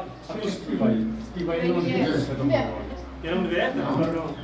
A to zpívají. Zpívají jenom dvě. Jenom dvě? Pardon.